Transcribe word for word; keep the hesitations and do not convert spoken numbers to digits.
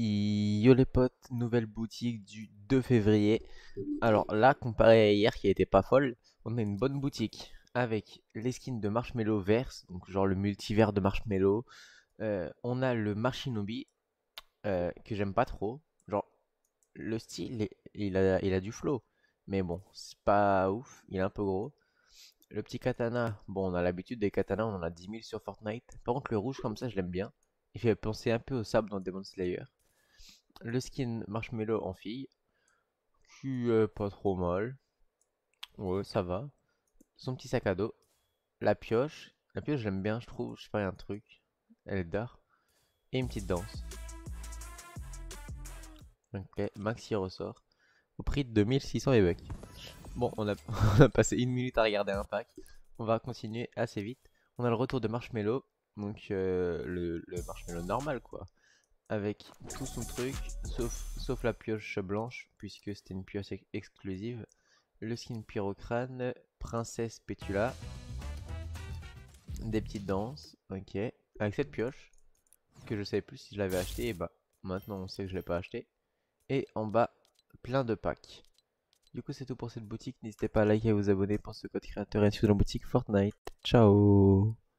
Yo les potes, nouvelle boutique du deux février. Alors là, comparé à hier qui était pas folle, on a une bonne boutique avec les skins de Marshmello Verse, donc genre le multivers de Marshmello. Euh, on a le Marshinobi euh, que j'aime pas trop. Genre le style, est- il a, il a du flow, mais bon, c'est pas ouf, il est un peu gros. Le petit katana, bon, on a l'habitude des katanas, on en a dix mille sur Fortnite. Par contre, le rouge comme ça, je l'aime bien. Il fait penser un peu au sable dans Demon Slayer. Le skin Marshmello en fille, qui est pas trop mal. Ouais, ça va. Son petit sac à dos. La pioche. La pioche, j'aime bien, je trouve. Je sais pas, il y a un truc. Elle est d'art. Et une petite danse. Ok, maxi ressort. Au prix de deux mille six cents E-Bucks. Bon, on a, on a passé une minute à regarder un pack. On va continuer assez vite. On a le retour de Marshmello. Donc, euh, le, le Marshmello normal, quoi. Avec tout son truc, sauf, sauf la pioche blanche, puisque c'était une pioche ex- exclusive. Le skin pyrocrane, princesse Pétula, des petites danses, ok. Avec cette pioche, que je savais plus si je l'avais acheté, et bah maintenant on sait que je l'ai pas acheté. Et en bas, plein de packs. Du coup c'est tout pour cette boutique, n'hésitez pas à liker et à vous abonner pour ce code créateur et sur la boutique Fortnite. Ciao.